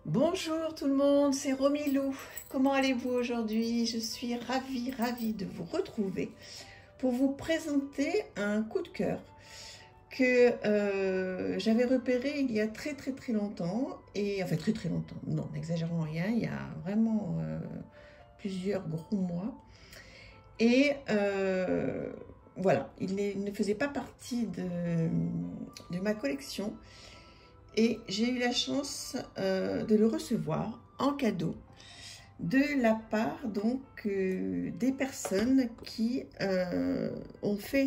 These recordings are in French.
Bonjour tout le monde, c'est Romilou. Comment allez-vous aujourd'hui? Je suis ravie de vous retrouver pour vous présenter un coup de cœur que j'avais repéré il y a très longtemps. Et enfin très longtemps, non, n'exagérons rien, il y a vraiment plusieurs gros mois. Et voilà, il ne faisait pas partie de ma collection. Et j'ai eu la chance de le recevoir en cadeau de la part donc des personnes qui ont fait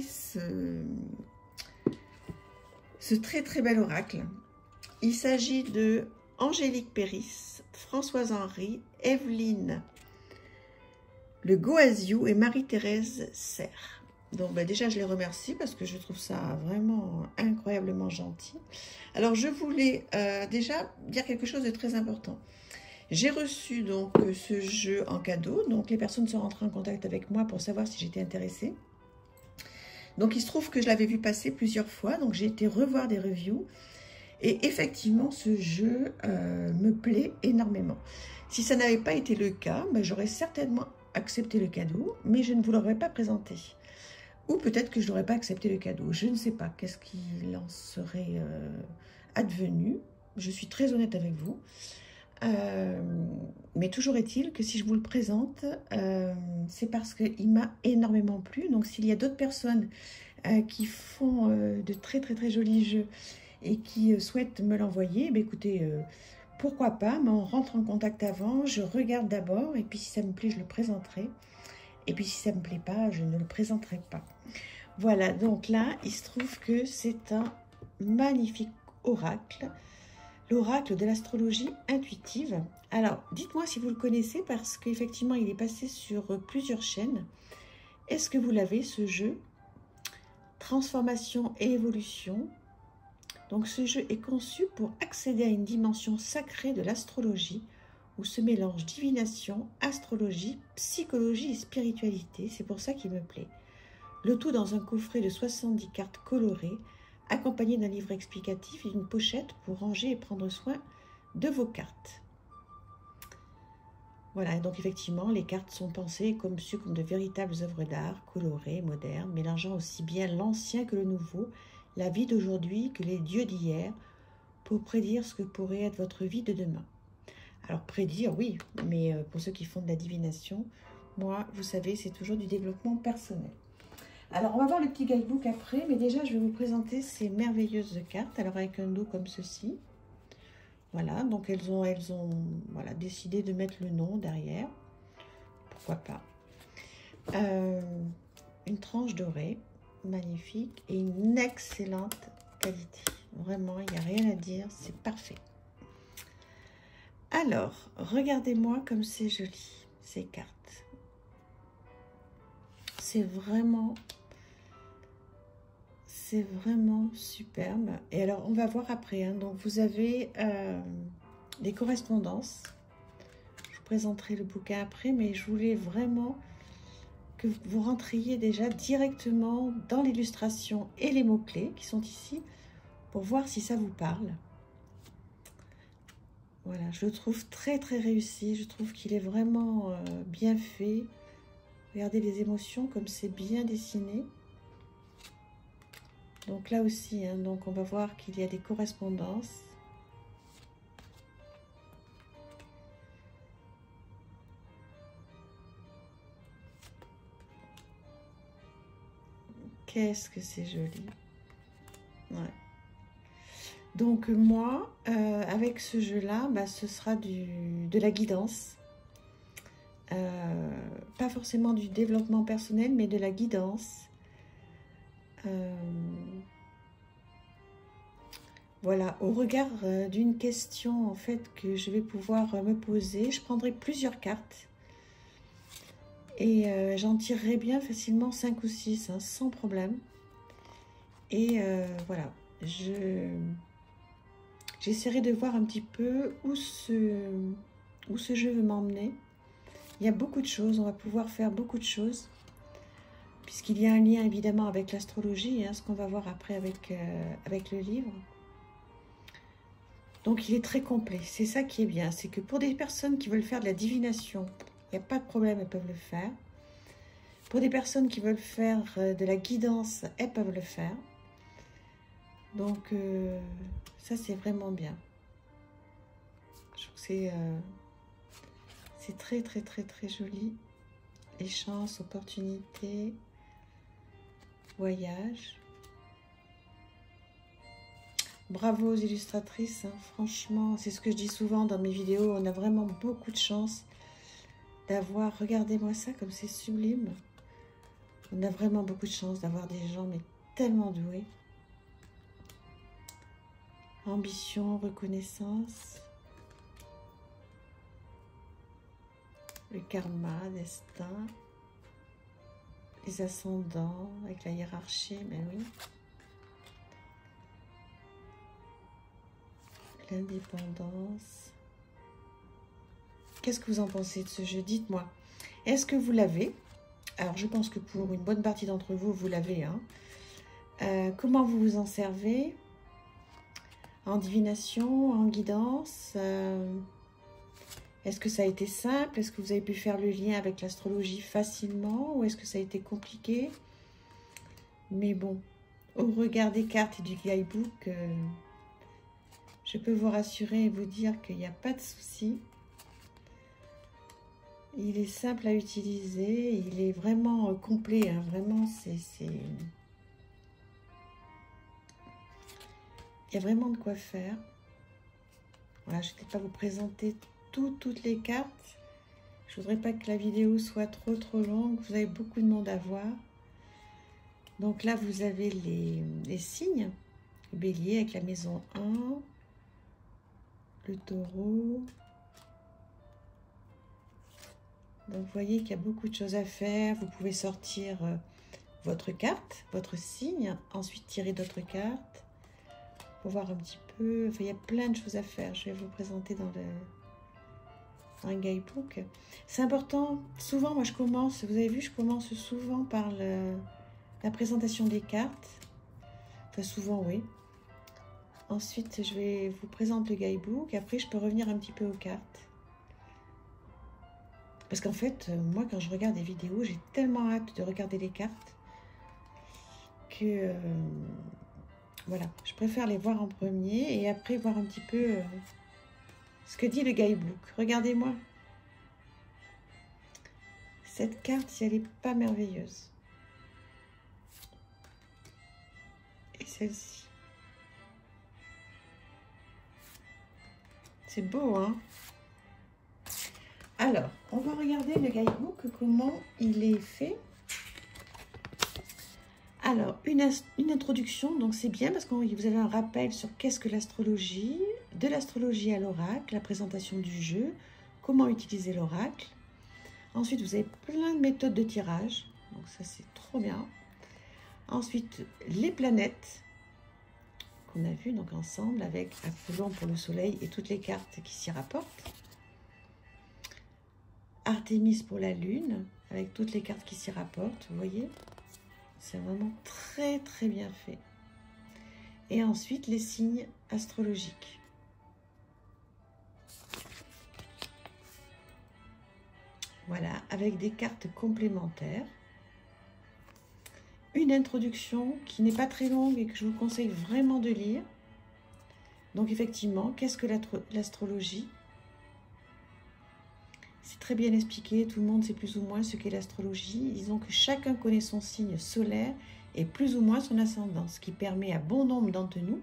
ce très bel oracle. Il s'agit de Angélique Péris, Françoise Henry, Evelyne Le Goaziou et Marie-Thérèse Serre. Donc déjà je les remercie parce que je trouve ça vraiment incroyablement gentil. Alors je voulais déjà dire quelque chose de très important. J'ai reçu donc ce jeu en cadeau, donc les personnes sont rentrées en contact avec moi pour savoir si j'étais intéressée. Donc il se trouve que je l'avais vu passer plusieurs fois, donc j'ai été revoir des reviews. Et effectivement ce jeu me plaît énormément. Si ça n'avait pas été le cas, ben, j'aurais certainement accepté le cadeau, mais je ne vous l'aurais pas présenté. Ou peut-être que je n'aurais pas accepté le cadeau. Je ne sais pas qu'est-ce qu'il en serait advenu. Je suis très honnête avec vous. Mais toujours est-il que si je vous le présente, c'est parce qu'il m'a énormément plu. Donc s'il y a d'autres personnes qui font de très jolis jeux et qui souhaitent me l'envoyer, ben écoutez, pourquoi pas, mais on rentre en contact avant, je regarde d'abord et puis si ça me plaît, je le présenterai. Et puis si ça ne me plaît pas, je ne le présenterai pas. Voilà, donc là, il se trouve que c'est un magnifique oracle, l'oracle de l'astrologie intuitive. Alors, dites-moi si vous le connaissez, parce qu'effectivement, il est passé sur plusieurs chaînes. Est-ce que vous l'avez, ce jeu? Transformation et évolution. Donc, ce jeu est conçu pour accéder à une dimension sacrée de l'astrologie, où se mélangent divination, astrologie, psychologie et spiritualité. C'est pour ça qu'il me plaît. Le tout dans un coffret de 70 cartes colorées, accompagné d'un livre explicatif et d'une pochette pour ranger et prendre soin de vos cartes. Voilà, donc effectivement, les cartes sont pensées et conçues comme de véritables œuvres d'art, colorées, modernes, mélangeant aussi bien l'ancien que le nouveau, la vie d'aujourd'hui que les dieux d'hier, pour prédire ce que pourrait être votre vie de demain. Alors prédire, oui, mais pour ceux qui font de la divination, moi, vous savez, c'est toujours du développement personnel. Alors, on va voir le petit guidebook après, mais déjà, je vais vous présenter ces merveilleuses cartes. Alors, avec un dos comme ceci. Voilà, donc elles ont voilà, décidé de mettre le nom derrière. Pourquoi pas. Une tranche dorée, magnifique, et une excellente qualité. Vraiment, il n'y a rien à dire, c'est parfait. Alors, regardez-moi comme c'est joli, ces cartes. C'est vraiment superbe. Et alors, on va voir après. Hein. Donc, vous avez des correspondances. Je vous présenterai le bouquin après, mais je voulais vraiment que vous rentriez déjà directement dans l'illustration et les mots-clés qui sont ici pour voir si ça vous parle. Voilà, je le trouve très réussi. Je trouve qu'il est vraiment bien fait. Regardez les émotions, comme c'est bien dessiné. Donc là aussi, hein, donc on va voir qu'il y a des correspondances. Qu'est-ce que c'est joli. Ouais. Donc moi, avec ce jeu-là, bah, ce sera de la guidance. Pas forcément du développement personnel, mais de la guidance. Voilà, au regard d'une question en fait que je vais pouvoir me poser, je prendrai plusieurs cartes et j'en tirerai bien facilement 5 ou 6, hein, sans problème. Et voilà, j'essaierai de voir un petit peu où ce jeu veut m'emmener. Il y a beaucoup de choses, on va pouvoir faire beaucoup de choses, puisqu'il y a un lien évidemment avec l'astrologie, hein, ce qu'on va voir après avec le livre. Donc il est très complet. C'est ça qui est bien. C'est que pour des personnes qui veulent faire de la divination, il n'y a pas de problème, elles peuvent le faire. Pour des personnes qui veulent faire de la guidance, elles peuvent le faire. Donc ça c'est vraiment bien. Je trouve que c'est très très très très joli. Les chances, opportunités, voyages. Bravo aux illustratrices, hein. Franchement, c'est ce que je dis souvent dans mes vidéos, on a vraiment beaucoup de chance d'avoir, regardez-moi ça comme c'est sublime. On a vraiment beaucoup de chance d'avoir des gens mais tellement doués. Ambition, reconnaissance, le karma, destin, les ascendants avec la hiérarchie, ben oui. L'indépendance. Qu'est-ce que vous en pensez de ce jeu? Dites-moi. Est-ce que vous l'avez? Alors, je pense que pour une bonne partie d'entre vous, vous l'avez. Hein. Comment vous vous en servez? En divination, en guidance? Est-ce que ça a été simple? Est-ce que vous avez pu faire le lien avec l'astrologie facilement? Ou est-ce que ça a été compliqué? Mais bon, au regard des cartes et du guidebook, je peux vous rassurer et vous dire qu'il n'y a pas de souci. Il est simple à utiliser, il est vraiment complet. Hein. Vraiment, il y a vraiment de quoi faire. Voilà, je ne vais pas vous présenter toutes les cartes. Je voudrais pas que la vidéo soit trop longue. Vous avez beaucoup de monde à voir. Donc là, vous avez les signes. Le bélier avec la maison 1. Le taureau. Donc vous voyez qu'il y a beaucoup de choses à faire. Vous pouvez sortir votre carte, votre signe. Ensuite tirer d'autres cartes. Pour voir un petit peu. Enfin, il y a plein de choses à faire. Je vais vous présenter dans un guidebook. C'est important. Souvent, moi je commence, vous avez vu, je commence souvent par la présentation des cartes. Enfin, souvent, oui. Ensuite, je vais vous présenter le guidebook. Après, je peux revenir un petit peu aux cartes. Parce qu'en fait, moi, quand je regarde des vidéos, j'ai tellement hâte de regarder les cartes que, voilà, je préfère les voir en premier et après voir un petit peu ce que dit le guidebook. Regardez-moi. Cette carte, si elle n'est pas merveilleuse. Et celle-ci. C'est beau, hein? Alors, on va regarder le guidebook, comment il est fait. Alors, une introduction, donc c'est bien parce que vous avez un rappel sur qu'est-ce que l'astrologie, de l'astrologie à l'oracle, la présentation du jeu, comment utiliser l'oracle. Ensuite, vous avez plein de méthodes de tirage, donc ça c'est trop bien. Ensuite, les planètes qu'on a vues donc ensemble avec Apollon pour le soleil et toutes les cartes qui s'y rapportent. Artémis pour la lune avec toutes les cartes qui s'y rapportent, vous voyez. C'est vraiment très très bien fait. Et ensuite, les signes astrologiques. Voilà, avec des cartes complémentaires. Une introduction qui n'est pas très longue et que je vous conseille vraiment de lire. Donc effectivement, qu'est-ce que l'astrologie? C'est très bien expliqué, tout le monde sait plus ou moins ce qu'est l'astrologie. Disons que chacun connaît son signe solaire et plus ou moins son ascendant, ce qui permet à bon nombre d'entre nous,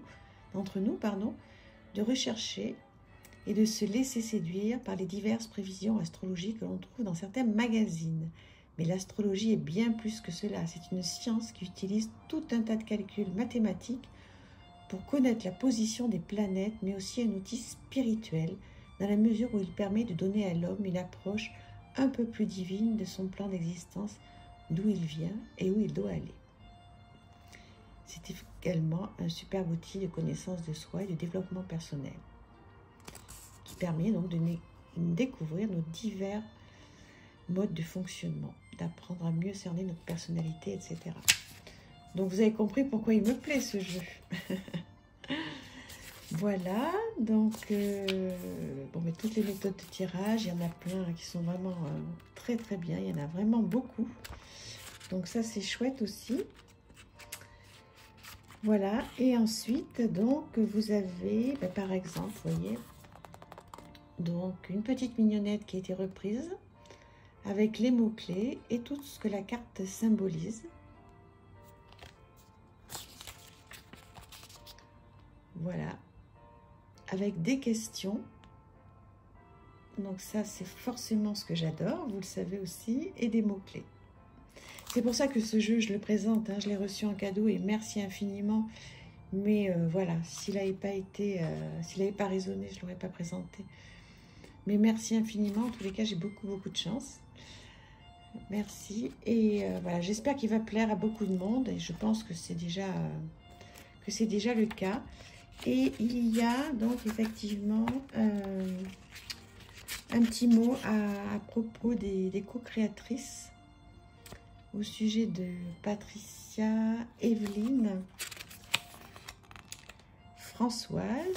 de rechercher et de se laisser séduire par les diverses prévisions astrologiques que l'on trouve dans certains magazines. Mais l'astrologie est bien plus que cela. C'est une science qui utilise tout un tas de calculs mathématiques pour connaître la position des planètes, mais aussi un outil spirituel, dans la mesure où il permet de donner à l'homme une approche un peu plus divine de son plan d'existence, d'où il vient et où il doit aller. C'est également un superbe outil de connaissance de soi et de développement personnel, qui permet donc de découvrir nos divers modes de fonctionnement, d'apprendre à mieux cerner notre personnalité, etc. Donc vous avez compris pourquoi il me plaît ce jeu. Voilà, donc bon, mais toutes les méthodes de tirage, il y en a plein qui sont vraiment très très bien, il y en a vraiment beaucoup. Donc ça c'est chouette aussi. Voilà, et ensuite donc vous avez par exemple, vous voyez, donc une petite mignonnette qui a été reprise avec les mots-clés et tout ce que la carte symbolise. Voilà, avec des questions. Donc ça, c'est forcément ce que j'adore, vous le savez aussi, et des mots-clés. C'est pour ça que ce jeu, je le présente, hein, je l'ai reçu en cadeau et merci infiniment. Mais voilà, s'il n'avait pas été, s'il n'avait pas résonné, je ne l'aurais pas présenté. Mais merci infiniment, en tous les cas, j'ai beaucoup de chance. Merci, et voilà, j'espère qu'il va plaire à beaucoup de monde, et je pense que c'est déjà le cas. Et il y a donc effectivement un petit mot à propos des co-créatrices au sujet de Patricia, Evelyne, Françoise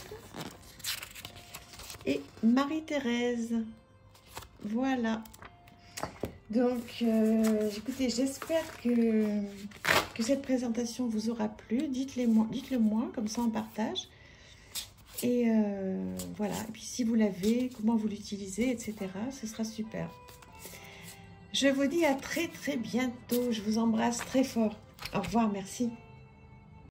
et Marie-Thérèse. Voilà. Donc, écoutez, j'espère que cette présentation vous aura plu. Dites-le moi, comme ça on partage. Et voilà. Et puis si vous l'avez, comment vous l'utilisez, etc. Ce sera super. Je vous dis à très bientôt. Je vous embrasse très fort. Au revoir, merci.